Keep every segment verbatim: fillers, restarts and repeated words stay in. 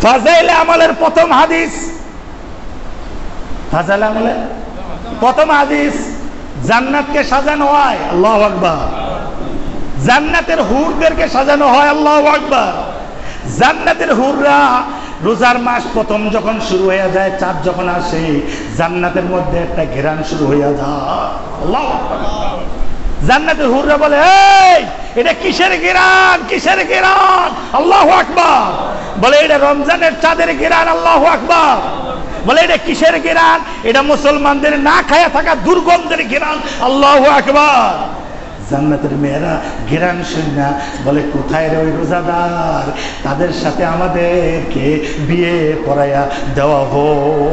ফাজাইলে আমলের প্রথম হাদিস, ফাজাইলে আমলের প্রথম হাদিস, জান্নাতকে সাজানো হয়, আল্লাহু আকবার। জান্নাতের হুরদেরকে সাজানো হয়, আল্লাহু আকবার। জান্নাতের হুররা রোজার মাস প্রথম যখন শুরু হয়ে যায়, চাঁদ যখন আসে, জান্নাতের মধ্যে একটা ঘেরান শুরু হয়ে যায়, আল্লাহু আকবার। জান্নাতের হুররা বলে, এই এটা কিসের ঘেরান, কিসের ঘেরান, আল্লাহু আকবার। বলে এটা রমজানের চাঁদের ঘেরান, আল্লাহু আকবার। বলে এটা কিসের ঘেরান, এটা মুসলমানদের না খায়া থাকা দুর্গন্ধের ঘেরান, আল্লাহু আকবার। জান্নাতের মেয়েরা ঘেরান শুনে বলে, কোথায় রে ওই রোজাদার, তাদের সাথে আমাদেরকে বিয়ে পড়াইয়া দেওয়া হো।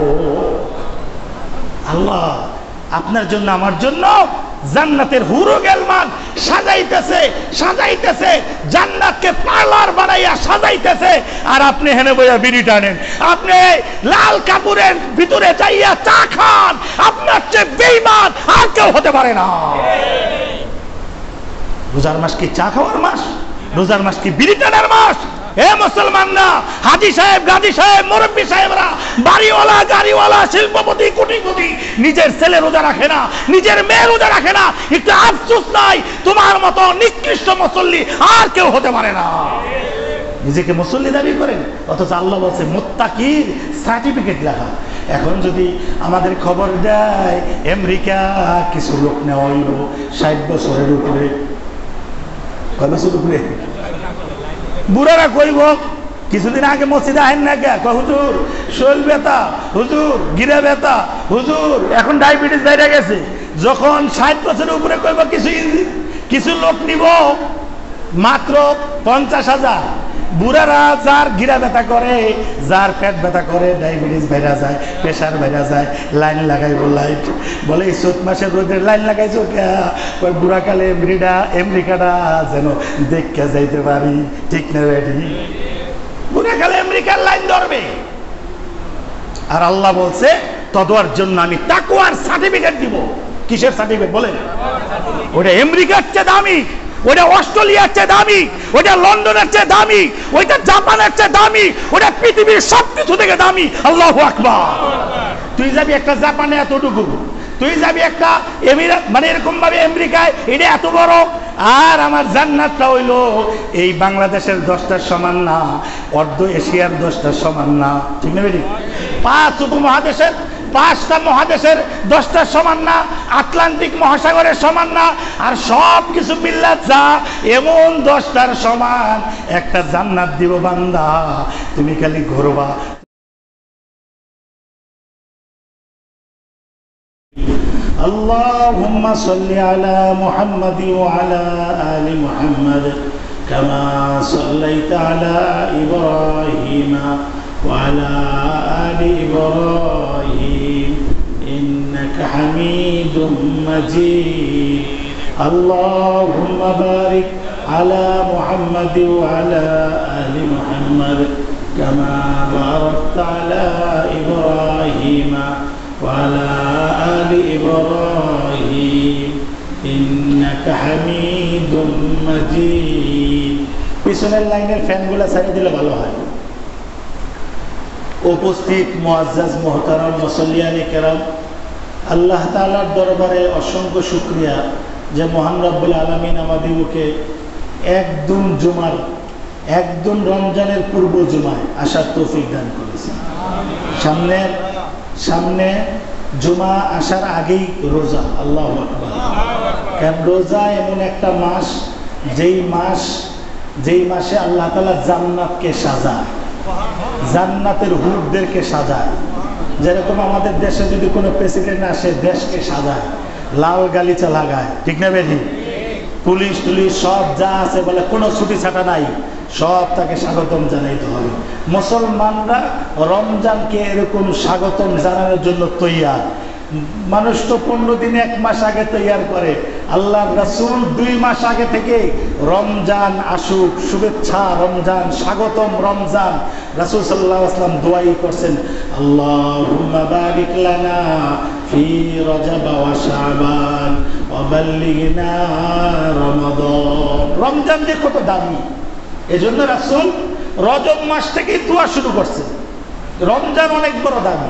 আল্লাহ আপনার জন্য আমার জন্য জান্নাতের হুরু গেলমান সাজাইতেছে, সাজাইতেছে, জান্নাতকে পার্লার বানাইয়া সাজাইতেছে, আর আপনি হেনে বইয়া বিড়ি টানেন, আপনি লাল কাপড়ের ভিতরে যাইয়া চা খান। আপনার চেয়ে বেঈমান আর কেউ হতে পারে না। রোজার মাস কি চা খাওয়ার মাস? রোজার মাস কি বিড়ি টানার মাস? এ মুসলমানরা, হাজি সাহেব, গাজী সাহেব, মুরব্বী সাহেবরা, বাড়িওয়ালা, গাড়িওয়ালা, শিল্পপতি, কোটিপতি, নিজের ছেলে রোজা রাখে না, নিজের মেয়ে রোজা রাখে না, একটু আফসোস নাই? তোমার মতো নিকৃষ্ট মুসল্লি আর কেউ হতে পারে না। নিজেকে মুসল্লি দাবি করেন, অথচ আল্লাহ বলছে মুত্তাকির সার্টিফিকেট লেখা। এখন যদি আমাদের খবর দেয় আমেরিকা কিছু লোক নেওয়া হইল ষাট বছরের উপরে, কয় বছর উপরে, বুড়ারা কইব কিছুদিন আগে মসজিদে আহেন না কে, হুজুর শরীর ব্যথা, হুজুর গিরা ব্যথা, হুজুর এখন ডায়াবেটিস বেড়ে গেছে। যখন ষাট বছরের উপরে কইব কিছু কিছু লোক নিব মাত্র পঞ্চাশ হাজার। বুড়ারা যার গিরা ব্যথা করে, যার পেট ব্যথা করে, ডায়াবেটিস বেড়া যায়, প্রেশার বেড়া যায়, লাইন লাগাইব। লাইট বলে এই চৈত মাসের রোদের লাইন লাগাইছো কে? বুড়াকালে এমরিটা আমেরিকাটা যেন দেখে যাইতে পারি, ঠিক না রেডি? বুড়াকালে আমেরিকার লাইন ধরবে। আর আল্লাহ বলছে তদোয়ার জন্য আমি তাকওয়ার সার্টিফিকেট দিব। কিসের সার্টিফিকেট বলেন? ওটা আমেরিকার চেয়ে দামি, ওটা অস্ট্রেলিয়ার চেয়ে দামি, ওটা লন্ডনের চেয়ে দামি, ওইটা জাপানের চেয়ে দামি, ওটা পৃথিবীর সবকিছু থেকে দামি, আল্লাহু আকবার। তুই যাবি একটা জাপানে এতটুকু, তুই যাবি একটা এমিরাত মানে এরকম ভাবে আমেরিকায়, এটা এত বড়। আর আমার জান্নাতটা হইলো এই বাংলাদেশের দশটার সমান না, অর্ধ এশিয়ার দশটার সমান না, ঠিক না বেরি? পাঁচ উপমহাদেশের, পাঁচটা মহাদেশের দশটার সমান না, আটলান্টিক মহাসাগরের সমান না, আর সব কিছু মিল্লা যা এমন দশটার সমান একটা জান্নাত দিব বান্দা, তুমি খালি ঘুরবা। اللهم صل على محمد وعلى آل محمد كما صليت على إبراهيم وعلى آل إبراهيم إنك حميد مجيد اللهم بارك على محمد وعلى آل محمد كما باركت على إبراهيم وعلى آل إبراهيم إنك حميد مجيد পিছনের লাইনের ফ্যানগুলো ছেড়ে দিলে ভালো হয়। উপস্থিত মুআজ্জাজ মুহতারাম মুসল্লিয়ানে কেরাম, আল্লাহ তাআলার দরবারে অসংখ্য শুকরিয়া যে মহান রব্বুল আলামিন আমাদেরকে একদম জুমার একদম রমজানের পূর্ব জুমায় আসার তৌফিক দান করেছেন। সামনে সামনে জুমা আসার আগেই রোজা, আল্লাহু আকবার। কারণ রোজা এমন একটা মাস, যেই মাস যেই মাসে আল্লাহ তাআলা জান্নাতকে সাজায়, জান্নাতের হুরদেরকে সাজায়। যেরকম আমাদের দেশে যদি কোনো প্রেসিডেন্ট আসে দেশকে সাজায়, লাল গালিচা লাগায়, ঠিক না বেশি? পুলিশ টুলিশ সব যা আছে বলে কোনো ছুটি ছাটা নাই, সব তাকে স্বাগতম জানাইতে হবে। মুসলমানরা রমজানকে এরকম স্বাগতম জানানোর জন্য তৈয়ার। মানুষ তো পনেরো দিনে এক মাস আগে তৈয়ার করে, আল্লাহ রাসূল দুই মাস আগে থেকে রমজান আসুক, শুভেচ্ছা রমজান, স্বাগতম রমজান। রাসূল সাল্লাল্লাহু আলাইহি ওয়াসাল্লাম দোয়াই করছেন, আল্লাহুম্মা বারিক লানা ফি রজব ওয়া শাবান ওয়া বাল্লিগনা রমাদান। রমজান যে কত দামি, এজন্য রাসূল রজব মাস থেকে দোয়া শুরু করছে। রমজান অনেক বড় দামি।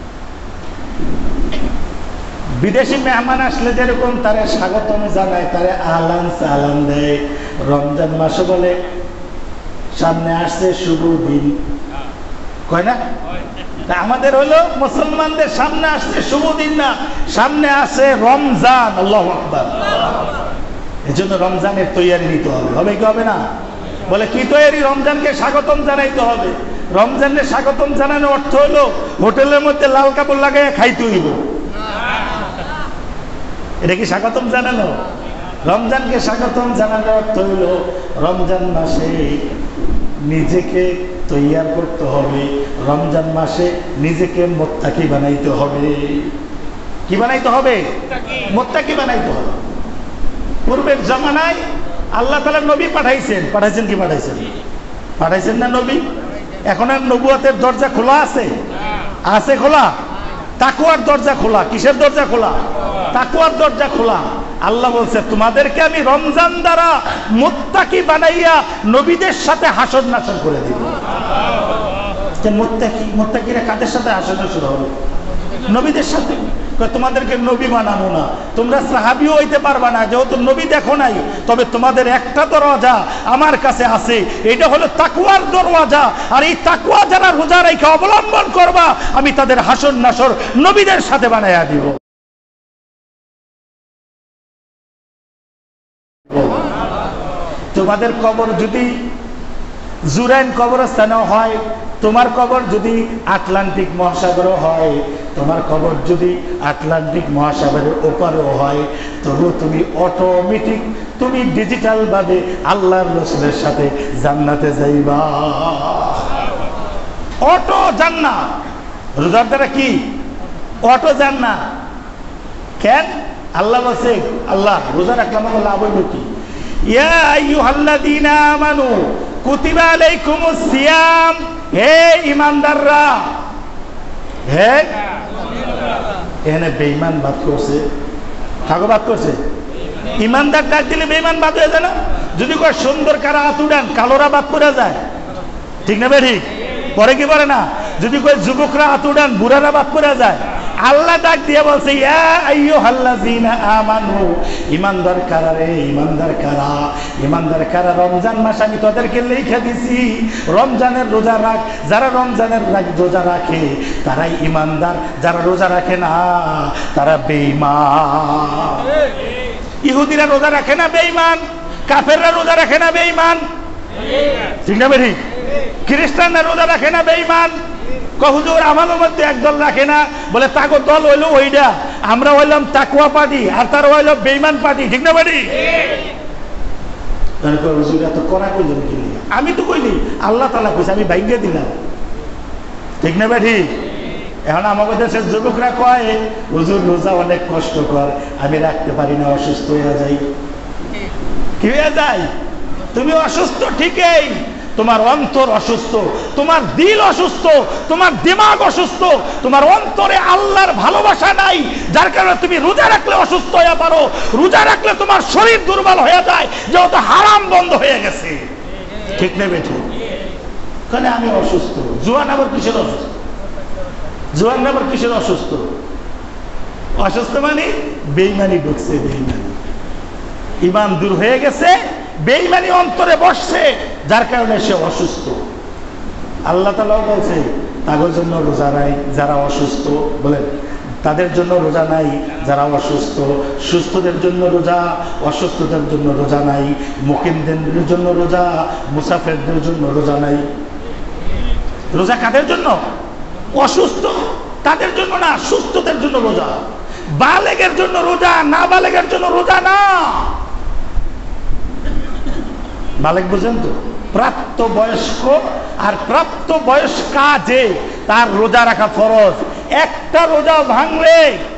বিদেশি মেহমান আসলে যেরকম তারা স্বাগতম জানায়, তারা আহলান সালাম দেয়, রমজান মাসে বলে সামনে আসছে শুভ দিন, কয় না? আমাদের হলো মুসলমানদের সামনে আসছে শুভ দিন না, সামনে আসে রমজান। আল্লাহু আকবার। এই জন্য রমজানের তৈয়ারি নিতে হবে। হবে কি হবে না? বলে কি তৈয়ারি? রমজানকে স্বাগতম জানাইতে হবে। রমজানের স্বাগতম জানানোর অর্থ হলো হোটেলের মধ্যে লাল কাপড় লাগাই খাইতে হইব। এটা কি স্বাগতম জানানো? রমজানকে স্বাগতম জানানোর অর্থ হইল রমজান মাসে নিজেকে তৈয়ার করতে হবে, রমজান মাসে নিজেকে মুত্তাকি বানাইতে হবে। কি বানাইতে হবে? মুত্তাকি বানাইতে হবে। পূর্বের জামানায় আল্লাহ তাআলা নবী পাঠাইছেন, পাঠাইছেন কি পাঠাইছেন? পাঠাইছেন না নবী? এখন আর নবুয়তের দরজা খোলা আছে? আছে খোলা? তাকওয়ার দরজা খোলা। কিসের দরজা খোলা? তাকওয়ার দরজা খোলা। আল্লাহ বলছে তোমাদেরকে আমি রমজান দ্বারা মুত্তাকি বানাইয়া নবীদের সাথে হাসর নাসর করে দিব। যে মুত্তাকি, মুত্তাকিরা কাদের সাথে হাসর নাসর হবে? নবীদের সাথে। তোমাদেরকে নবী বানাবো না, তোমরা সাহাবীও হইতে পারবা না, যেহেতু নবী দেখো নাই, তবে তোমাদের একটা দরওয়াজা আমার কাছে আছে, এটা হলো তাকওয়ার দরওয়াজা। আর এই তাকওয়া যারা রোজা রেখে অবলম্বন করবা, আমি তাদের হাসর নাসর নবীদের সাথে বানাইয়া দিব। তোমাদের কবর যদি জুরাইন কবরস্থানে হয়, তোমার কবর যদি আটলান্টিক মহাসাগরও হয়, তোমার কবর যদি আটলান্টিক মহাসাগরের ওপারেও হয়, তবু তুমি অটোমেটিক তুমি ডিজিটাল ভাবে আল্লাহর রাসূলের সাথে জান্নাতে যাইবা। অটো জান্নাত। রোজার দ্বারা কি অটো জান্নাত? কেন? আল্লাহ বলছে, আল্লাহ রোজা রাখলাম লাভ হইল কি? ইয়া আইয়ুহাল্লাযীনা আমানু কুতিবা আলাইকুমুস সিয়াম। হে ঈমানদাররা, হে এখানে বেঈমান বাদ করছে, কাগো বাদ করছে? ঈমানদার ডাক দিলে বেঈমান বাদ হয়ে যায় না? যদি কয় সুন্দর কারা হাত উড়ান, কালোরা বাদ করে যায়, ঠিক না? ঠিক পরে কি বলে না? যদি কয় যুবকরা হাত উড়ান, বুড়ারা বাদ করে যায়। আল্লাহ ডাক দিয়ে বলছে ইয়া আইয়ুহাল্লাযীনা আমানু, ঈমানদার কারা রে? ঈমানদার কারা? ঈমানদার কারা? রমজান মাস আমি তোদেরকে লিখে দিছি, রমজানের রোজা রাখ। যারা রমজানের রোজা রাখে তারাই ঈমানদার, যারা রোজা রাখে না তারা বেঈমান। ইহুদিরা রোজা রাখে না বেঈমান, কাফেররা রোজা রাখে না বেঈমান, ঠিক না? ঠিক। খ্রিস্টানরা রোজা রাখে না বেঈমান। হুজুর আমাদের মধ্যে একদল রাখে না, বলে তাকে দল হইলো ওইটা, আমরা হইলাম তাকওয়া পার্টি আর তার হইল বেঈমান পার্টি, ঠিক না? বাড়ি আমি তো কইনি, আল্লাহ তাআলা কইছে, আমি ভাগ্যে দিলাম, ঠিক না? বাড়ি এখন আমাদের দেশের যুবকরা কয় হুজুর রোজা অনেক কষ্টকর, আমি রাখতে পারি না, অসুস্থ হয়ে যাই। কি হয়ে যায়? তুমি অসুস্থ ঠিকই, তোমার অন্তর অসুস্থ, তোমার দিল অসুস্থ, তোমার দিমাগ অসুস্থ, তোমার অন্তরে আল্লাহর ভালোবাসা নাই, যার কারণে তুমি রোজা রাখলে অসুস্থ হয়ে পারো। রোজা রাখলে তোমার শরীর দুর্বল হয়ে যায়, যেহেতু হারাম বন্ধ হয়ে গেছে, ঠিক নেবে? ঠিক। কারণ আমি অসুস্থ। জুয়ান আবার কিসের অসুস্থ? জুয়ান আবার কিসের অসুস্থ? অসুস্থ মানে বেঈমানি ঢুকছে, বেঈমানি, ঈমান দূর হয়ে গেছে, বেঈমানি অন্তরে বসছে, যার কারণে সে অসুস্থ। আল্লাহ তাআলা বলছে তাদের জন্য রোজা নাই যারা অসুস্থ, বলেন তাদের জন্য রোজা নাই যারা অসুস্থ। সুস্থদের জন্য রোজা, অসুস্থদের জন্য রোজা নাই। মুকিমদের জন্য রোজা, মুসাফিরদের জন্য রোজা নাই। রোজা কাদের জন্য? অসুস্থ তাদের জন্য না, সুস্থদের জন্য রোজা। বালেগের জন্য রোজা, না বালেগের জন্য রোজা না। বালেগ বুঝেন তো? প্রাপ্ত বয়স্ক আর প্রাপ্ত বয়স্কা যে তার রোজা রাখা ফরজ। একটা রোজা ভাঙলে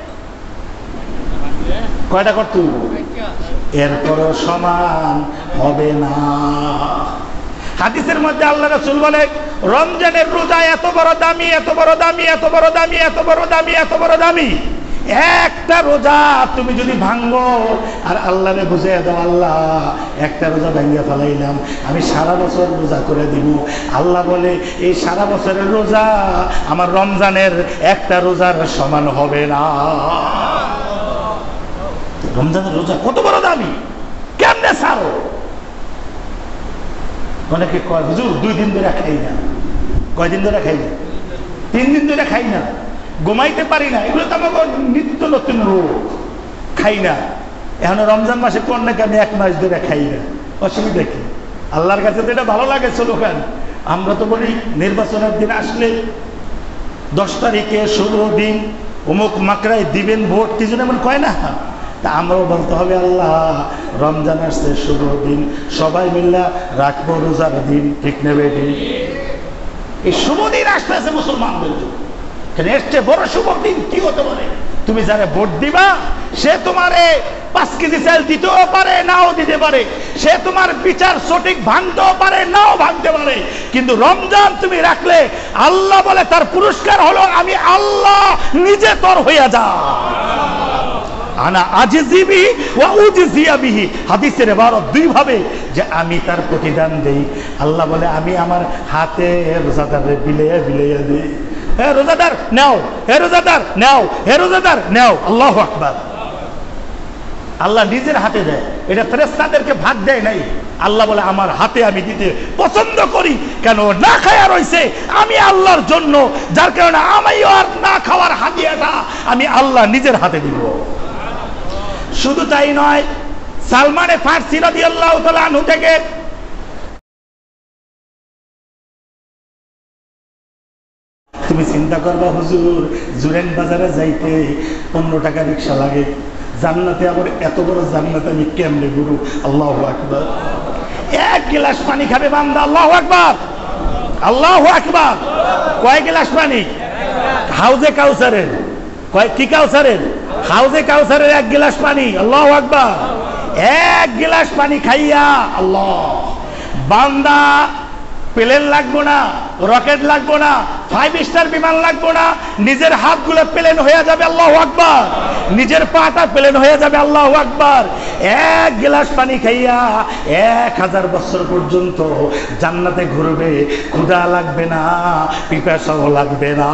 কয়টা করতে হবে? এরপরও সমান হবে না। হাদিসের মধ্যে আল্লাহ রাসূল বলে রমজানের রোজা এত বড় দামি, এত বড় দামি, এত বড় দামি, এত বড় দামি, এত বড় দামি, একটা রোজা তুমি যদি ভাঙ্গো আর আল্লাহরে বুঝিয়ে দাও, আল্লাহ একটা রোজা ভাঙ্গা ফেলাইলাম, আমি সারা বছর রোজা করে দিব। আল্লাহ বলে এই সারা বছরের রোজা আমার রমজানের একটা রোজার সমান হবে না। রমজানের রোজা কত বড় দামি, কেমনে ছাড়ো? অনেকে কয় হুজুর দুই দিন ধরে খাই না। কয়দিন ধরে খাই না? তিন দিন ধরে খাই না, ঘুমাইতে পারি না। এগুলো তো আমার নিত্য নতুন রোগ, খাই না। এখন রমজান মাসে কোন নাকি আমি এক মাস ধরে খাই না, অসুবিধা কি? আল্লাহর কাছে তো এটা ভালো লাগে স্লোগান। আমরা তো বলি নির্বাচনের দিন আসলে দশ তারিখে ষোলো দিন অমুক মাকড়ায় দিবেন ভোট, কি জন্য এমন কয় না? তা আমরাও বলতে হবে আল্লাহ রমজান আসছে শুভ দিন, সবাই মিল্লা রাখবো রোজার দিন, ঠিক নেবে? এই শুভ দিন আসতেছে মুসলমানদের জন্য, এসছে বড় শুভ দিন কি হতে পারে? তুমি যারা ভোট দিবা সে তোমারে পাঁচ কেজি চাল দিতেও পারে, নাও দিতে পারে। সে তোমার বিচার সঠিক ভাঙতেও পারে, নাও ভাঙতে পারে। কিন্তু রমজান তুমি রাখলে আল্লাহ বলে তার পুরস্কার হলো আমি আল্লাহ নিজে তোর হইয়া যা। আনা আজিজিবি ওয়া উজজিয়া বিহি, হাদিসের ইবারত দুই ভাবে যে আমি তার প্রতিদান দেই। আল্লাহ বলে আমি আমার হাতে রোজাদারে বিলিয়ে বিলিয়ে দিই। হে রোজাদার নাও, হে রোজাদার নাও, হে রোজাদার নাও। আল্লাহু আকবার। আল্লাহ নিজের হাতে দেয়, এটা ফেরেশতাদেরকে ভাগ দেয় নাই। আল্লাহ বলে আমার হাতে আমি দিতে পছন্দ করি, কেন না খায়া রইছে আমি আল্লাহর জন্য, যার কারণে আমি আর না খাওয়ার হাদিয়াটা আমি আল্লাহ নিজের হাতে দিব। শুধু তাই নয়, সালমানে ফারসি রাদিয়াল্লাহু তাআলা আনহু থেকে তুমি চিন্তা করবা হুজুর জুরেন বাজারে যাইতে পনেরো টাকা রিক্সা লাগে, জান্নাতে আবার এত বড় জান্নাত আমি কেমনে ঘুরু? আল্লাহু আকবার। এক গ্লাস পানি খাবে বান্দা, আল্লাহু আকবার, আল্লাহু আকবার। কয় গ্লাস পানি? হাউজে কাউসারের। কয় কি কাউসারের? হাউজে কাউসারের এক গ্লাস পানি। আল্লাহু আকবার। এক গ্লাস পানি খাইয়া আল্লাহ বান্দা প্লেন লাগবো না, রকেট লাগবো না, ফাইভ স্টার বিমান লাগবো না, নিজের হাতগুলো প্লেন হয়ে যাবে। আল্লাহু আকবার। নিজের পাটা প্লেন হয়ে যাবে। আল্লাহু আকবার। এক গ্লাস পানি খাইয়া এক হাজার বছর পর্যন্ত জান্নাতে ঘুরবে, ক্ষুধা লাগবে না, পিপাসাও লাগবে না।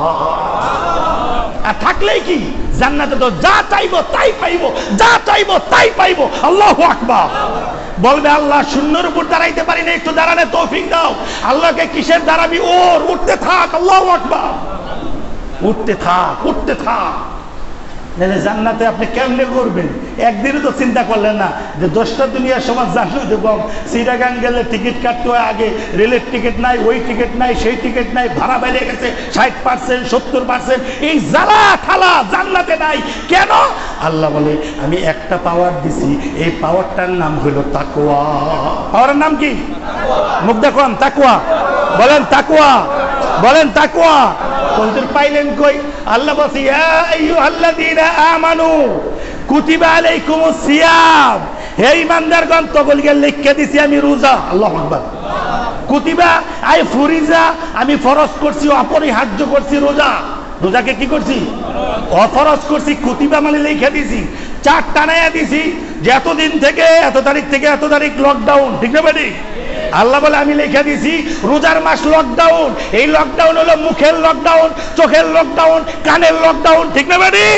আর থাকলেই কি জান্নাতে তো যা চাইবো তাই পাইবো, যা চাইবো তাই পাইবো। আল্লাহু আকবার। বলবে আল্লাহ শূন্যের উপর দাঁড়াইতে পারি না, একটু দাঁড়ানে তৌফিক দাও। আল্লাহকে কিসের দাঁড়াবি? ওর উঠতে থাক। আল্লাহু আকবার। উঠতে থাক, উঠতে থাক। জান্নাতে আপনি কেমনে করবেন? একদিনও তো চিন্তা করলেন না যে দশটা দুনিয়ার সমাজ জান্নাতে কম, সিরাগান গেলে টিকিট কাটতে হয় আগে, রেলের টিকিট নাই, ওই টিকিট নাই, সেই টিকিট নাই, ভাড়া বেড়ে গেছে ষাট পার্সেন্ট সত্তর পার্সেন্ট। এই জ্বালা খালা জান্নাতে নাই কেন? আল্লাহ বলে আমি একটা পাওয়ার দিছি, এই পাওয়ারটার নাম হলো তাকওয়া। পাওয়ারের নাম কি? মুখ দেখুন, তাকওয়া বলেন, তাকওয়া বলেন, তাকওয়া। হুজুর পাইলেন কই? আল্লাহ বলছে ইয়া আইয়ুহাল্লাযীনা আমানু কুতিবা আলাইকুমুস সিয়াম, হে ঈমানদারগণ তগলকে লিখে দিছি আমি রোজা। আল্লাহু আকবার। কুতিবা আই ফরিজা, আমি ফরজ করছি, অপরিহার্য করছি রোজা। রোজাকে কি করছি? অফরজ করছি। কুতিবা মানে লিখে দিছি, চার টানায়া দিছি যে এতদিন থেকে এত তারিখ থেকে এত তারিখ লকডাউন, ঠিক না বেটি? আল্লাহ বলে আমি লিখে দিছি রোজার মাস লকডাউন। এই লকডাউন হলো মুখের লকডাউন, চোখের লকডাউন, কানের লকডাউন, ঠিক না বেটি?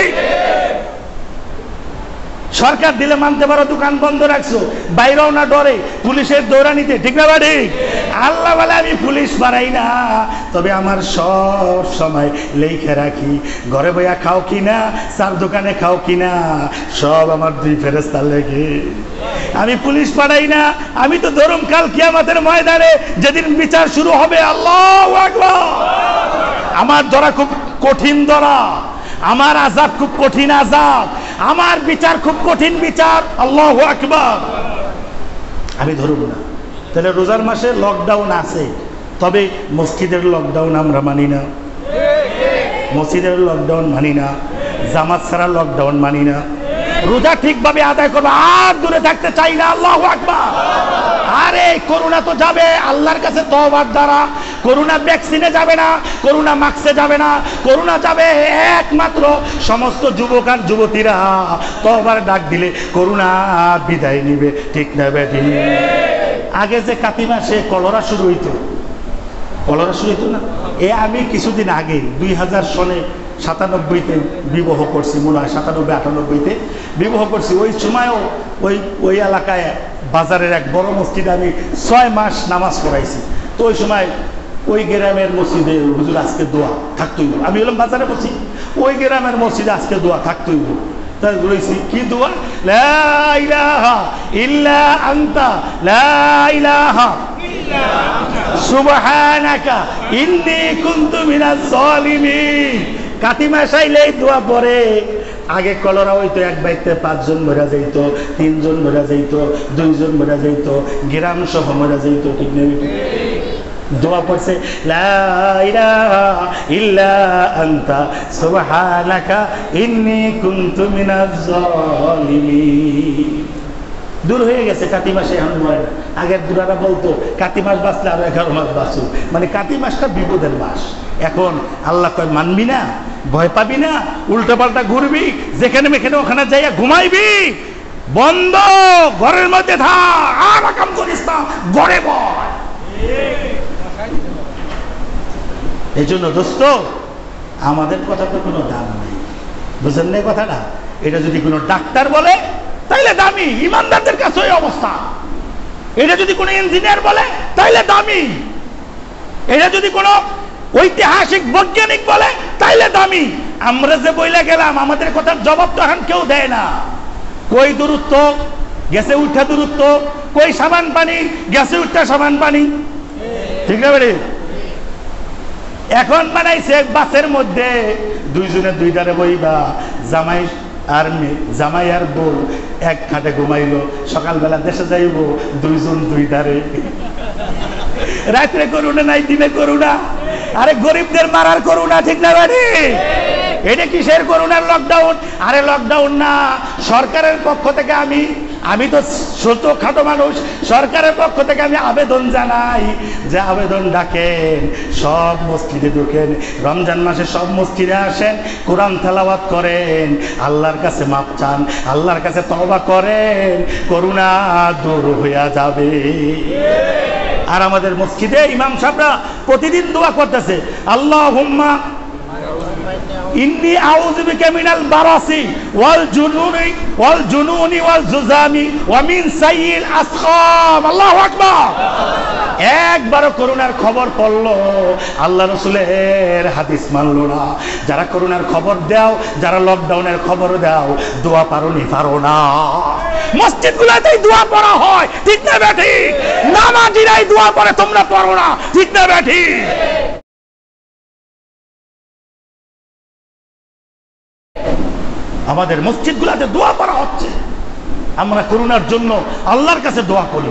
সরকার দিলে মানতে পারো, দোকান বন্ধ রাখছো, বাইরেও না ডরে, পুলিশের দৌড়ানিতে, ঠিক না বাড়ি? আল্লাহ বলে আমি পুলিশ বাড়াই না, তবে আমার সব সময় লেখে রাখি ঘরে বইয়া খাও কিনা, চার দোকানে খাও কিনা, সব আমার দুই ফেরেস্তার লেগে। আমি পুলিশ পাঠাই না, আমি তো ধরুম কাল কিয়ামতের ময়দানে যেদিন বিচার শুরু হবে, আল্লাহু আকবার, আমার ধরা খুব কঠিন ধরা, আমার আযাব খুব কঠিন আযাব, আমার বিচার খুব কঠিন বিচার। আল্লাহু আকবার। আমি ধরব না। তাহলে রোজার মাসে লকডাউন আছে, তবে মসজিদের লকডাউন আমরা মানি না, মসজিদের লকডাউন মানি না, জামাত ছাড়া লকডাউন মানি না। রোজা ঠিকভাবে আদায় করবো, আর দূরে থাকতে চাই না। আল্লাহু আকবার। আরে করোনা তো যাবে, আল্লাহর কাছে তওবার দ্বারা করোনা ভ্যাকসিনে যাবে না, করোনা মাস্কে যাবে না, করোনা যাবে একমাত্র সমস্ত যুবক আর যুবতীরা তওবার ডাক দিলে করোনা বিদায় নিবে। ঠিক না বেটি? আগে যে কাতি মাসে কলেরা শুরু হইতো, কলেরা শুরু হইতো না, এ আমি কিছুদিন আগে দুই হাজার সনে সাতানব্বইতে বিবাহ করছি, মনে হয় সাতানব্বই আটানব্বইতে বিবাহ করছি। ওই সময়ও ওই ওই এলাকায় বাজারের এক বড় মসজিদে আমি ছয় মাস নামাজ পড়াইছি। তো ওই সময় ওই গ্রামের মসজিদে হুজুর আজকে দোয়া থাকতই, আমি বললাম বাজারে বসি, ওই গ্রামের মসজিদে আজকে দোয়া থাকতই। তাই বলেছি কি দোয়া? লা ইলাহা ইল্লা আনতা লা ইলাহা সুবহানাকা ইন্নী কুনতু মিনাজ জালিমিন। কাতি মাস আইলে এই দোয়া পড়ে। আগে কলেরা হইতো, এক বাড়িতে পাঁচজন মরা যাইত, তিনজন মরা যাইত, দুইজন মরা যাইত, গ্রাম সহ মরা যাইত। ঠিক নেই? দোয়া পড়ছে লা ইলাহা ইল্লা আনতা সুবহানাকা ইন্নী কুনতু মিনাজ জালিমিন। দূর হয়ে গেছে কাতি মাসে এখন মরে না। আগের দুরারা বলতো কাতি মাস বাঁচলে আরো এগারো মাস বাঁচু, মানে কাতি মাসটা বিপদের মাস। এখন আল্লাহ কয় মানবি না, ভয় পাবি না, উল্টো পাল্টা ঘুরবি, যেখানে মেখানে ওখানে যাইয়া ঘুমাইবি, বন্ধ ঘরের মধ্যে থাক, আর কাম করিস না, ঘরে বয়। এই জন্য দোস্ত আমাদের কথা তো কোনো দাম নেই, বুঝলেন না কথাটা? এটা যদি কোনো ডাক্তার বলে তাইলে দামি, ইমানদারদের কাছে ওই অবস্থা। এটা যদি কোনো ইঞ্জিনিয়ার বলে তাইলে দামি, এটা যদি কোনো ঐতিহাসিক বৈজ্ঞানিক বলে তাইলে দামি। আমরা যে বইলে গেলাম আমাদের কথার জবাব তো এখন কেউ দেয় না। কই দূরত্ব গেছে উঠা দূরত্ব, কই সাবান পানি গেছে উঠা সাবান পানি। ঠিক না বেড়ে? এখন বানাইছে বাসের মধ্যে দুইজনের দুইটারে বইবা, জামাই আর মেয়ে, জামাই আর বউ এক খাটে ঘুমাইলো, সকালবেলা দেশে যাইব দুইজন দুই ধারে। রাত্রে করুণা নাই, দিনে করুণা। আরে গরিবদের মারার করুণা। ঠিক না বাড়ি? এটা কিসের করুণার লকডাউন? আরে লকডাউন না, সরকারের পক্ষ থেকে আমি আমি তো ছোট খাটো মানুষ, সরকারের পক্ষ থেকে আমি আবেদন জানাই যে আবেদন ডাকেন, সব মসজিদে ঢুকেন, রমজান মাসে সব মসজিদে আসেন, কোরআন তেলাওয়াত করেন, আল্লাহর কাছে মাপ চান, আল্লাহর কাছে তওবা করেন, করুণা দূর হইয়া যাবে। আর আমাদের মসজিদে ইমাম সাহেবরা প্রতিদিন দোয়া করতেছে, আল্লাহুম্মা ইন্নী আউযু বিকা মিনাল বারাসি ওয়াল জুনুনি ওয়াল জুনুনি ওয়াল জুজামি ওয়া মিন সাইয়িল আসকাম। আল্লাহু আকবার। একবারও করোনার খবর পড়লো, আল্লাহ রাসূলের হাদিস মানলো না। যারা করোনার খবর দাও, যারা লকডাউনের খবর দাও, দোয়া পারোনি পারো না। মসজিদগুলোতেই দোয়া পড়া হয়, ঠিক না বেঠি? নামাজিরাই দোয়া পড়ে, তোমরা পড়ো না, ঠিক না বেঠি? আমাদের মসজিদগুলোতে দোয়া করা হচ্ছে, আমরা করোনার জন্য আল্লাহর কাছে দোয়া করি।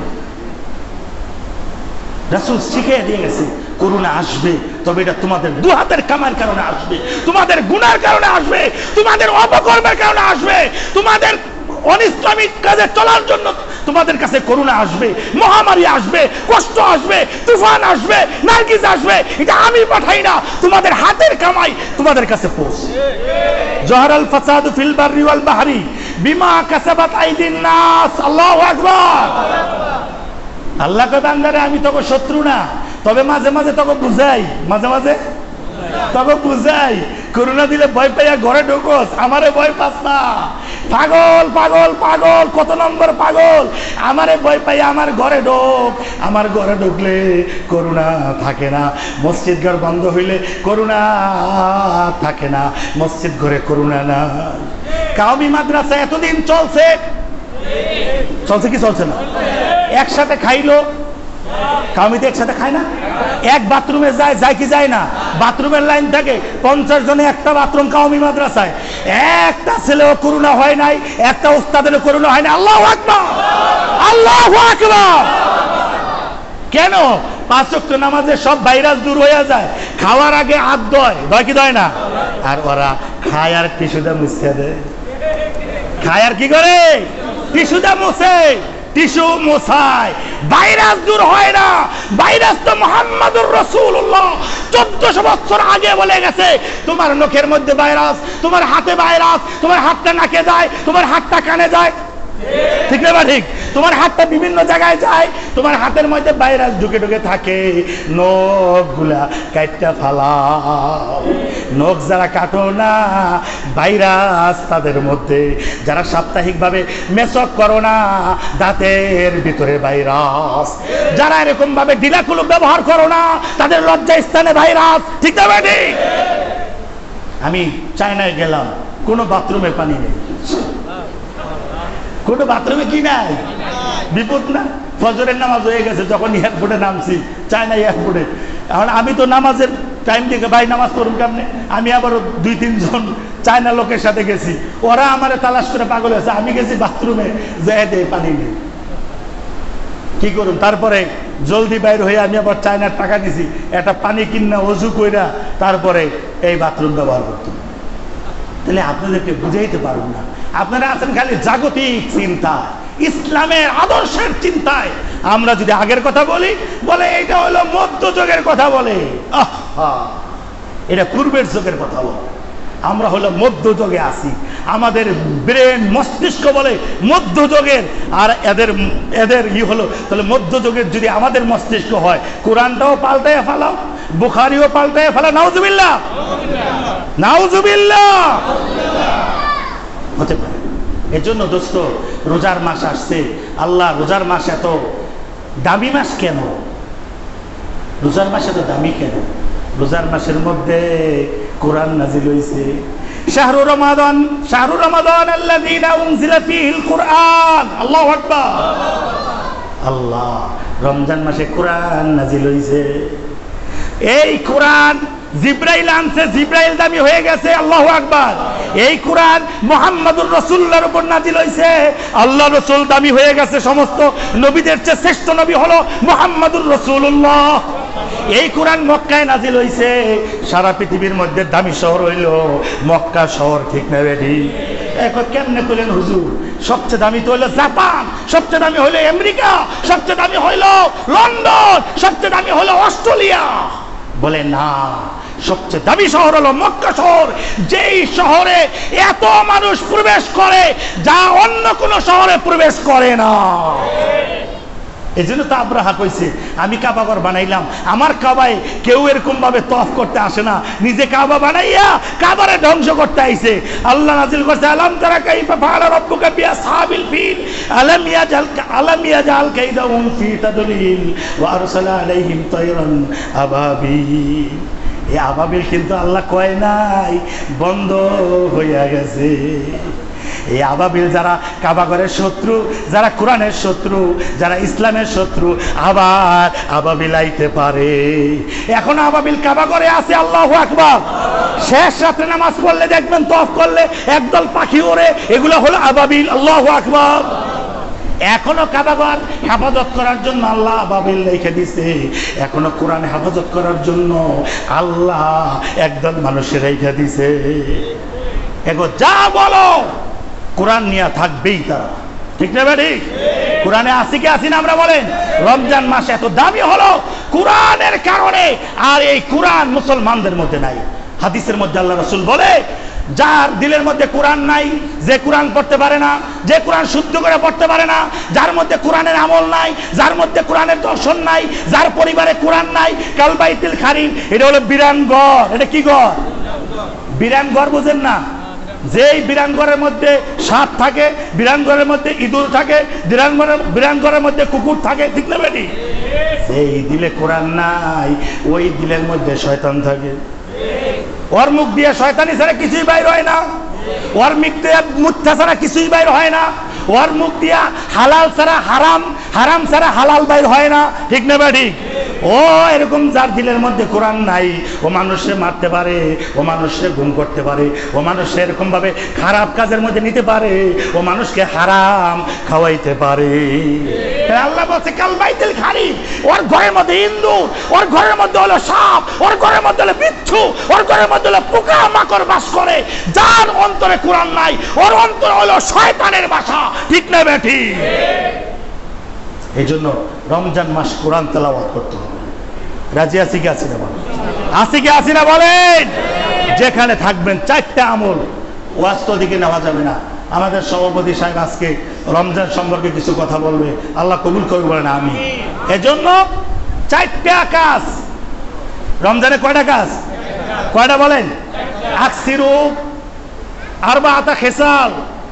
রাসূল শিখিয়ে দিয়ে গেছে করোনা আসবে, তবে এটা তোমাদের দু হাতের কামার কারণে আসবে, তোমাদের গুনার কারণে আসবে, তোমাদের অপকর্মের কারণে আসবে, তোমাদের অনিসলামিক কাজে চলার জন্য তোমাদের কাছে করোনা আসবে, মহামারী আসবে, কষ্ট আসবে, তুফান আসবে, নার্গিস আসবে। এটা আমি পাঠাই না, তোমাদের হাতের কামাই তোমাদের কাছে পৌঁছে। জহরাল ফাসাদু ফিল বাররি ওয়াল বাহরি বিমা কাসাবাত আইদিন নাস। আল্লাহু আকবার। আল্লাহ কে বান্দারে আমি তোকে শত্রু না, তবে মাঝে মাঝে তোকে বুঝাই, মাঝে মাঝে তোকে বুঝাই। করোনা দিলে ভয় পাইয়া ঘরে ঢোকস, আমারে ভয় পাস না। পাগল পাগল পাগল, কত নম্বর পাগল। আমারে ভয় পাইয়া আমার ঘরে ঢোক, আমার ঘরে ঢুকলে করোনা থাকে না। মসজিদ ঘর বন্ধ হইলে করোনা থাকে না, মসজিদ ঘরে করোনা না। কাওমি মাদ্রাসা এতদিন চলছে, চলছে কি চলছে না? একসাথে খাইলো, কাউমিতে একসাথে খায় না? এক বাথরুমে যায়, যায় কি যায় না? বাথরুমের লাইন থাকে পঞ্চাশ জনে, একটা বাথরুম কাউমি মাদ্রাসায়। একটা ছেলেও করোনা হয় নাই, একটা উস্তাদেরও করোনা হয় না। আল্লাহু আকবার, আল্লাহু আকবার। কেন? পাঁচ ওয়াক্ত নামাজে সব ভাইরাস দূর হয়ে যায়। খাওয়ার আগে হাত ধয়, ধয় কি ধয় না? আর ওরা খায় আর টিস্যুটা মুছে দেয়। খায় আর কি করে? টিস্যুটা মুছে। টিস্যু মোছায়, ভাইরাস দূর হয় না। ভাইরাস তো মুহাম্মাদুর রাসূলুল্লাহ চোদ্দশো বছর আগে বলে গেছে, তোমার নখের মধ্যে ভাইরাস, তোমার হাতে ভাইরাস, তোমার হাতটা নাকে যায়, তোমার হাতটা কানে যায়, ঠিক না ঠিক? তোমার হাতটা বিভিন্ন জায়গায় যায়, তোমার হাতের মধ্যে ভাইরাস ঢুকে ঢুকে থাকে, নখগুলা কাটটা ফালাও। নখ যারা কাটো না, ভাইরাস তাদের মধ্যে। যারা সাপ্তাহিকভাবে মেসক করো না, দাঁতের ভিতরে ভাইরাস। যারা এরকম ভাবে ডিলাকুলো ব্যবহার করো না, তাদের লজ্জা স্থানে ভাইরাস, ঠিক না ঠিক? আমি চায়নায় গেলাম, কোনো বাথরুমে পানি নেই, কোনো বাথরুমে কি নাই, বিপদ না। ফজরের নামাজ হয়ে গেছে, যখন এয়ারপোর্টে নামছি, চায়না এয়ারপোর্টে, এখন আমি তো নামাজের টাইম থেকে ভাই নামাজ পড়ুন কেমনে, আমি আবারও দুই তিনজন চায়না লোকের সাথে গেছি, ওরা আমার তালাশ করে পাগল আছে, আমি গেছি বাথরুমে, যেয়ে দে পানি নেই, কি করুন? তারপরে জলদি বাইর হয়ে আমি আবার চায়নার টাকা দিছি, একটা পানি কিনা অজু কইরা তারপরে এই বাথরুম ব্যবহার করতাম। তাহলে আপনাদেরকে বুঝাইতে পারুন না, আপনারা আছেন খালি জাগতিক চিন্তা, ইসলামের আদর্শের চিন্তায়। আমরা যদি আগের কথা বলি, বলে এটা হলো মধ্যযুগের কথা বলে, আহা এটা পূর্বের যুগের কথা বলে। আমরা হলো মধ্যযুগে আছি, আমাদের ব্রেন মস্তিষ্ক বলে মধ্যযুগের, আর এদের এদের ই হলো। তাহলে মধ্যযুগের যদি আমাদের মস্তিষ্ক হয়, কোরআনটাও পাল্টায় ফেলাও, বুখারিও পাল্টায় ফেলা, নাউজুবিল্লাহ নাউজুবিল্লাহ হতে পারে। এজন্য দোস্ত, রোজার মাস আসছে, আল্লাহ রোজার মাস এত দামি মাস কেন? রোজার মাস এত দামি কেন? রোজার মাসের মধ্যে কোরআন নাজিল হয়েছে। শাহরু রমাদান শাহরু রমাদান আল্লাযী উনজিলা ফীহিল কুরআন, আল্লাহু আকবার। আল্লাহ রমজান মাসে কোরআন নাজিল হয়েছে। এই কোরআন জিব্রাইল আনছে, জিব্রাইল দামি হয়ে গেছে, আল্লাহু আকবার। এই কোরআন মুহাম্মাদুর রাসূলুল্লাহর উপর নাজিল হয়েছে, আল্লাহ রাসূল দামি হয়ে গেছে। সমস্ত নবীদের চেয়ে শ্রেষ্ঠ নবী হলো মুহাম্মাদুর রাসূলুল্লাহ। এই কোরআন মক্কায় নাজিল হয়েছে, সারা পৃথিবীর মধ্যে দামি শহর হইল মক্কা শহর, ঠিক না বেটি? এখন কেমনে করলেন হুজুর? সবচেয়ে দামি তো হইলো জাপান, সবচেয়ে দামি হইলো আমেরিকা, সবচেয়ে দামি হইলো লন্ডন, সবচেয়ে দামি হইলো অস্ট্রেলিয়া। বলে না, সবচেয়ে দামি শহর হলো মক্কা শহর, যেই শহরে এত মানুষ প্রবেশ করে যা অন্য কোন শহরে প্রবেশ করে না। এই জন্য তো আব্রাহা কইছে, আমি কাবা ঘর বানাইলাম, আমার কাবায় কেউ এরকম ভাবে তওয়াফ করতে আসে না, নিজে কাবা বানাইয়া কাবারে ধ্বংস করতে আইছে। আল্লাহ নাজিল করছে, আলাম তারা কাইফা ফাআলা রাব্বুকা বিআসহাবিল ফিল আলাম ইয়াজাল আলাম ইয়াজাল কাইদাহুম ফি তাদলিল ওয়া আরসালা আলাইহিম তায়রান আবাবিল। এই আবাবিল কিন্তু আল্লাহ কয় নাই, বন্ধ হইয়া গেছে। এই আবাবিল যারা কাবাগরের শত্রু, যারা কোরআনের শত্রু, যারা ইসলামের শত্রু, আবার আবাবিল আইতে পারে। এখন আবাবিল কাবাগরে আছে, আল্লাহু আকবার। শেষ রাতে নামাজ পড়লে দেখবেন তওয়াফ করলে একদল পাখি ওড়ে, এগুলো হলো আবাবিল, আল্লাহু আকবার। এখনো কাবাগর হেফাজত করার জন্য আল্লাহ আবাবিল রেখে দিছে, এখনো কোরআন হেফাজত করার জন্য আল্লাহ একদল মানুষের রেখে দিছে। এগো যা বলো কোরআন নিয়ে থাকবেই তারা, ঠিক না ভাই? কোরআনে আসি কি আসি না? আমরা বলেন রমজান মাস এত দামি হলো কোরআনের কারণে, আর এই কোরআন মুসলমানদের মধ্যে নাই। হাদিসের মধ্যে আল্লাহ রাসূল বলে, যার দিলের মধ্যে কোরআন নাই, যে কোরআন পড়তে পারে না, যে কোরআন শুদ্ধ করে পড়তে পারে না, যার মধ্যে কোরআনের আমল নাই, যার মধ্যে কোরআনের দর্শন নাই, যার পরিবারে কোরআন নাই, কাল বাইতুল খারিম, এটা হলো বিরান ঘর। এটা কি ঘর? বিরান ঘর, বুঝেন না? যেই বিরান ঘরের মধ্যে সাপ থাকে, বিরান ঘরের মধ্যে ইঁদুর থাকে, বিরান ঘরের বিরান ঘরের মধ্যে কুকুর থাকে, ঠিক না বেটি? সেই দিলে কোরআন নাই, ওই দিলের মধ্যে শয়তান থাকে। ওর মুখ দিয়ে শয়তানি ছাড়া কিছুই বাইর হয় না, ওর মুখ দিয়ে মিথ্যা ছাড়া কিছুই বাইর হয় না, ওর মুখ দিয়া হালাল ছাড়া হারাম, হারাম ছাড়া হালাল বাইর হয় না, ঠিক না বেটি? ও এরকম যার দিলের মধ্যে কোরআন নাই, ও মানুষে মারতে পারে, ও মানুষে গুম করতে পারে, ও মানুষে এরকম ভাবে খারাপ কাজের মধ্যে নিতে পারে, ও মানুষকে হারাম খাওয়াইতে পারে। আল্লাহ বলছে কাল বাইতুল খারিম, ওর ঘরের মধ্যে ইন্দুর, ওর ঘরের মধ্যে হলো সাপ, ওর ঘরের মধ্যে হলো বিচ্ছু, ওর ঘরের মধ্যে হলো পোকা মাকড় বাস করে। যার অন্তরে কোরআন নাই, ওর অন্তর হলো শয়তানের বাসা, ঠিক না বেটি? এই জন্য রমজান মাস কোরআন তেলাওয়াত করতে হবে। রাজি আছি কি আছি না বলেন? আছি কি আছি না বলেন? যেখানে থাকবেন চারটা আমল ওয়াজ তো দিকে নেওয়া যাবে না। আমাদের সভাপতি সাহেব আজকে রমজান সম্পর্কে কিছু কথা বলবে, আল্লাহ কবুল করবে বলেন আমি। এজন্য চারটা কাজ রমজানে। কয়টা কাজ? কয়টা বলেন? আকসিরু আরবাআতা খিসাল।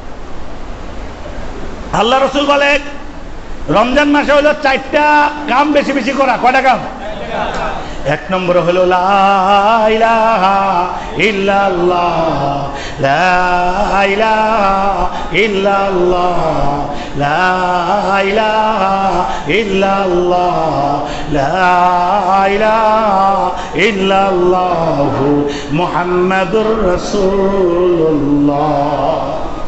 আল্লাহ রাসূল বলেন রমজান মাসে হলো চারটা কাম বেশি বেশি করা। কয়টা কাম? এক নম্বর হলো লা ইলাহা ইল্লাল্লাহ, লা ইলাহা ইল্লাল্লাহ, লা ইলাহা ইল্লাল্লাহ, লা ইলাহা ইল্লাল্লাহ মুহাম্মাদুর রাসূলুল্লাহ।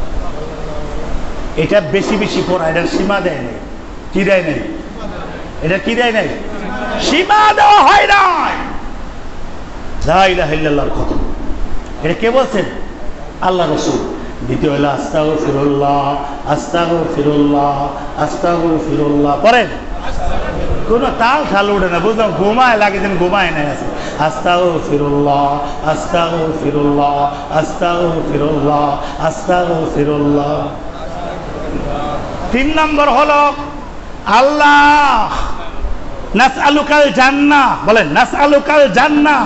এটা বেশি বেশি পড়া, এটা সীমা দেয় নাই। কি দেয় নাই? এটা কি দেয় নাই? সীমা দেওয়া হয় নাই। লা ইলাহা ইল্লাল্লাহর কথা এটা কে বলছেন? আল্লাহ রাসূল। দ্বিতীয় হলো আস্তাগফিরুল্লাহ, আস্তাগফিরুল্লাহ, আস্তাগফিরুল্লাহ। পড়েন, কোন তাল ঠাল ওঠে না, বুঝলাম ঘুমায় লাগে যেন ঘুমায় নাই আছে। আস্তাগফিরুল্লাহ, আস্তাগফিরুল্লাহ, আস্তাগফিরুল্লাহ, আস্তাগফিরুল্লাহ। তিন নম্বর হলো আল্লাহ নাসআলুকাল জান্নাহ। বলেন নাসআলুকাল জান্নাহ,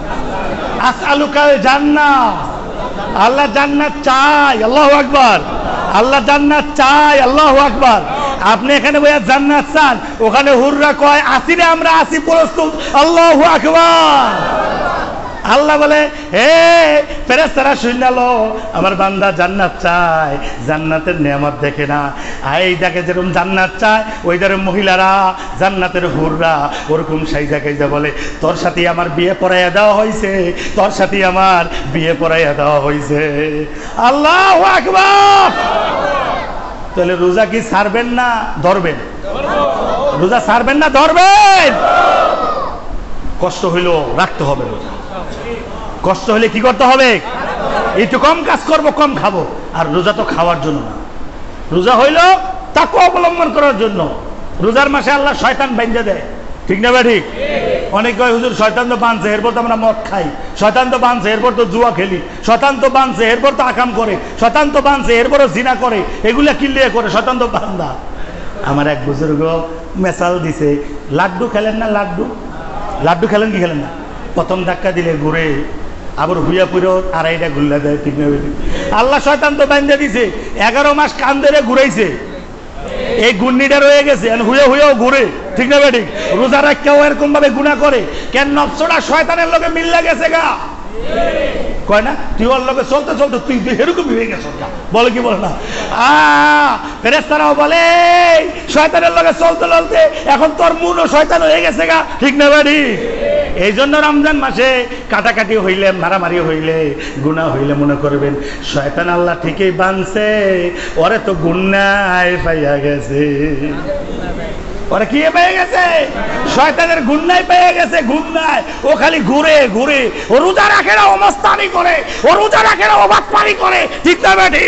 আসআলুকাল জান্নাহ। আল্লাহ জান্নাত চাই, আল্লাহু আকবার। আল্লাহ জান্নাত চাই, আল্লাহু আকবার। আপনি এখানে বইয়া জান্নাত চান, ওখানে হুররা কয় আসি রে আমরা আসি প্রস্তুত, আল্লাহু আকবার। আল্লাহ বলে হে ফেরেশতারা শুনলো আমার বান্দা জান্নাত চায়, জান্নাতের নিয়ামত দেখে না। এই দেখে যেরকম জান্নাত চায় ওই ধরে মহিলারা জান্নাতের হুররা ওরকম সাইজা কাইজা বলে তোর সাথে আমার বিয়ে পড়াইয়া দেওয়া হয়েছে, তোর সাথে আমার বিয়ে পড়াইয়া দেওয়া হয়েছে। আল্লাহু আকবার। তাহলে রোজা কি ছাড়বেন না ধরবেন? রোজা ছাড়বেন না ধরবেন? কষ্ট হইলেও রাখতে হবে রোজা। কষ্ট হলে কি করতে হবে? একটু কম কাজ করব, কম খাবো। আর রোজা তো খাওয়ার জন্য না, রোজা হইল তাকওয়া অবলম্বন করার জন্য। রোজার মাসে আল্লাহ শয়তান বাইন্ধা দেয়, ঠিক না ভাই? ঠিক। অনেক কয় হুজুর শয়তান তো বাঁধছে এরপর তো আমরা মদ খাই, শয়তান তো বাঁধছে এরপর তো জুয়া খেলি, শয়তান তো বাঁধছে এরপর তো আকাম করে, শয়তান তো বাঁধছে এরপরও জিনা করে, এগুলা কিল্লিয়ে করে, শয়তান তো বান্দা। আমার এক বুজুর্গ মেসাল দিছে, লাড্ডু খেলেন না? লাড্ডু লাড্ডু খেলেন কি খেলেন না? প্রথম ধাক্কা দিলে ঘুরে, আবার হুইয়া পুরো আড়াইটা ঘুরলা দেয়, ঠিক না? আল্লাহ শয়তান তো বান্ধা দিছে, এগারো মাস কান ধরে ঘুরাইছে, এই গুন্নিটা রয়ে গেছে, হুয়ে হুয়েও ঘুরে, ঠিক না? ঠিক। রোজা রাখকেও এরকম ভাবে গুনাহ করে কেন? নফসটা শয়তানের লগে মিল্লা গেছে গা, কয় না? তুই ওর লগে চলতে চলতে তুই এরকম হয়ে গেছ, বলে কি বলে না? আহ ফেরেশতারাও বলে শয়তানের লগে চলতে চলতে এখন তোর মনও শয়তান হয়ে গেছে গা, ঠিক না বাড়ি? এই জন্য রমজান মাসে কাটাকাটি হইলে, মারামারি হইলে, গুনাহ হইলে মনে করবেন শয়তান আল্লাহ ঠিকই বানছে, ওরে তো গুনায় পাইয়া গেছে। ওরা কি পেয়ে গেছে? শয়তানের গুন্নায় পেয়ে গেছে, গুন্নায়। ও খালি ঘুরে ঘুরে, ও রোজা রাখে না, ও মস্তানি করে, ও রোজা রাখে না, ও বাটপারি করে, ঠিক না বেটি?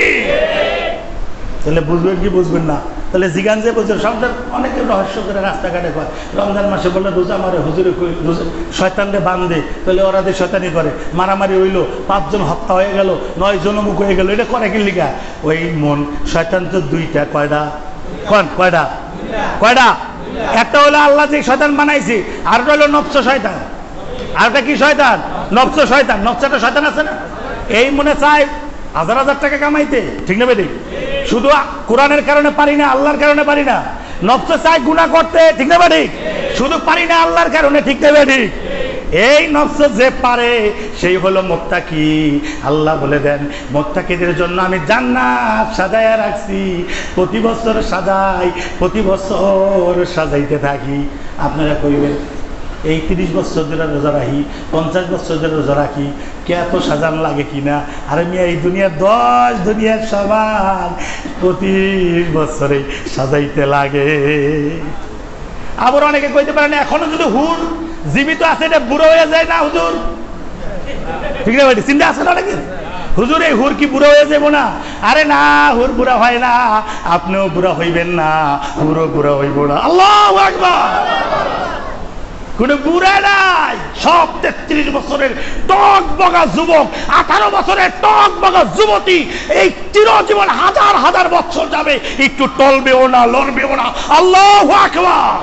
তাহলে বুঝবেন কি বুঝবেন না? তাহলে জিগান যে বলছে সবদের অনেকে রহস্য করে রাস্তাঘাটে কয় রমজান মাসে বললে রোজা মারে, হুজুরে শয়তানরে বান্ধে, তাহলে ওরা যে শয়তানি করে, মারামারি হইলো, পাঁচজন হত্যা হয়ে গেল, নয় জনমুখ হয়ে গেল, এটা করে কি লিগা? ওই মন শয়তান তো দুইটা, কয়টা? কোন কয়টা? কয়টা? একটা হলো আল্লাহ যে শয়তান বানাইছে, আর হলো নফস শয়তান। আরটা কি শয়তান? নফস শয়তান। নফসটা শয়তান আছে না? এই মনে চায় হাজার হাজার টাকা কামাইতে, ঠিক না বেটি? শুধু কোরআনের কারণে পারি না, আল্লাহর কারণে পারি না। নফস চায় গুনাহ করতে, ঠিক না বেটি? শুধু পারি না আল্লাহর কারণে, ঠিক না বেটি? এই নফস যে পারে সেই হলো মুত্তাকি। আল্লাহ বলে দেন মুত্তাকিদের জন্য আমি জান্নাত সাজায়া রাখছি, প্রতি বছর সাজাই, প্রতি বছর সাজাইতে থাকি। আপনারা কইবেন এই তিরিশ বছর ধরে রোজা রাখি, পঞ্চাশ বছর ধরে রোজা রাখি, কে এত সাজান লাগে কিনা? আরে মিয়া এই দুনিয়ার দশ দুনিয়ার সমান প্রতি বছরে সাজাইতে লাগে। আবার অনেকে কইতে পারেন এখনো যদি হুর জীবিত আছে, এটা বুড়ো হয়ে যায় না হুজুর, ঠিক না? চিন্তা আছে না অনেকে? হুজুর এই হুর কি বুড়া হয়ে যাবো না? আরে না, হুর বুড়া হয় না, আপনিও বুড়া হইবেন না, হুরও বুড়া হইব না। আল্লাহু আকবার। কোন বুড়া নাই, সব তেত্রিশ বছরের টক বগা যুবক, আঠারো বছরের টক বগা যুবতী, এই চিরজীবন হাজার হাজার বছর যাবে, একটু টলবেও না, লড়বেও না। আল্লাহু আকবার।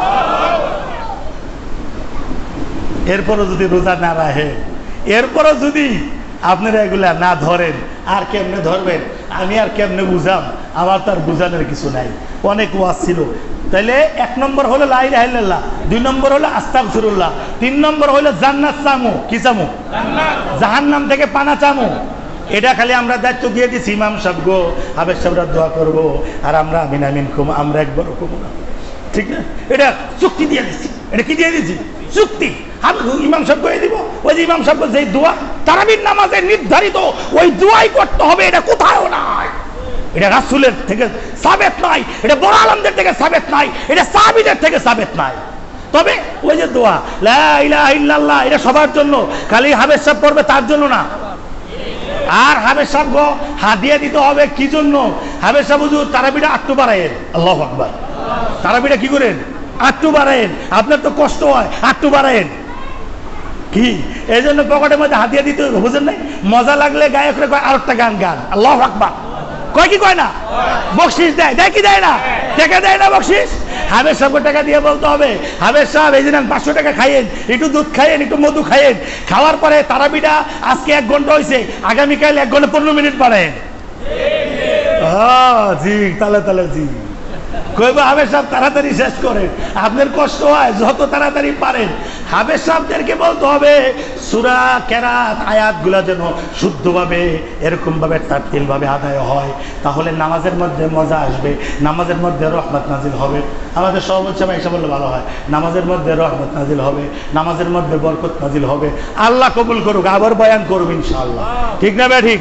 এরপরও যদি রোজা না রাখে, এরপরও যদি আপনারা এগুলা না ধরেন, আর কেমনে ধরবেন? আমি আর কেমনে বুঝাম? আমার তার বুঝানোর কিছু নাই। অনেক ওয়াজ ছিল। তাইলে এক নম্বর হলো লা ইলাহা ইল্লাল্লাহ, দুই নম্বর হলো আস্তাগফিরুল্লাহ, তিন নম্বর হলো জান্নাত চামু। কি চামু? জাহান্নাম থেকে পানা চামু। এটা খালি আমরা দায়িত্ব দিয়ে দিছি, ইমাম সাহেব গো, হাবেজ সাহেবরা দোয়া করবো, আর আমরা আমিন আমিন কম, আমরা একবারও কমু না। ঠিক না? এটা চুক্তি দিয়ে দিছি। এটা কি দিয়ে দিছি? চুক্তি। ইমাম সাহেব কয়ে দিব, ওই যে ইমাম সাহেব যে দোয়া তারাবির নামাজে নির্ধারিত, ওই দোয়াই করতে হবে। এটা কোথাও নাই, এটা রাসূলের থেকে সাবেত নাই, এটা বড় আলেমদের থেকে সাবেত নাই, এটা সাহাবীদের থেকে সাবেত নাই। তবে ওই যে দোয়া লা ইলাহা ইল্লাল্লাহ, এটা সবার জন্য, খালি হাবেজ সাহেব পড়বে তার জন্য না। আর হাবেজ সাহেব গো হাদিয়া দিতে হবে কি জন্য? হাবেজ সাহেব হুজুর তারাবিটা আটটু বাড়ায়েন। আল্লাহু আকবার। তারাবিটা কি করেন? আটটু বাড়ায়েন। আপনার তো কষ্ট হয়, আটটু বাড়ায়েন। কি এই জন্য পকেটের মধ্যে হাতিয়া দিতে হবে, বুঝেন নাই? মজা লাগলে গায়করা কয় আর একটা গান গান। আল্লাহু আকবার। কয় কি কয় না? বকশিস দেয়, দেয় কি দেয় না? টাকা দেয় না বকশিস? হাবেজ সাহেবকে টাকা দিয়ে বলতে হবে, হাবেজ সাহেব এই যে পাঁচশো টাকা খাইয়েন, একটু দুধ খাইয়েন, একটু মধু খাইয়েন, খাওয়ার পরে তারাবিটা আজকে এক ঘন্টা হয়েছে, আগামীকাল এক ঘন্টা পনেরো মিনিট বাড়েন। জি, তালে তালে জি। কইব হাবেজ সাহেব তাড়াতাড়ি শেষ করেন, আপনার কষ্ট হয়, যত তাড়াতাড়ি পারেন। হাবেজ সাহেবদেরকে বলতে হবে সূরা কেরাত আয়াতগুলা যেন শুদ্ধভাবে, এরকম ভাবে তারতিল ভাবে আদায় হয়, তাহলে নামাজের মধ্যে মজা আসবে, নামাজের মধ্যে রহমত নাজিল হবে। আমাদের সভাপতি সাহেব এসে বললে ভালো হয়, নামাজের মধ্যে রহমত নাজিল হবে, নামাজের মধ্যে বরকত নাজিল হবে। আল্লাহ কবুল করুক, আবার বয়ান করুক ইনশাআল্লাহ। ঠিক না ভাই? ঠিক।